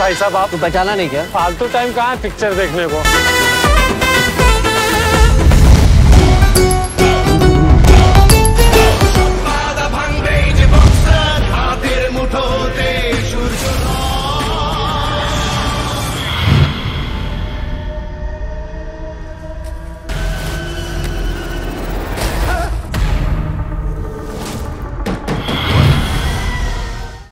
भाई साहब आप तू पहचाना नहीं क्या? फालतू टाइम कहाँ है पिक्चर देखने को।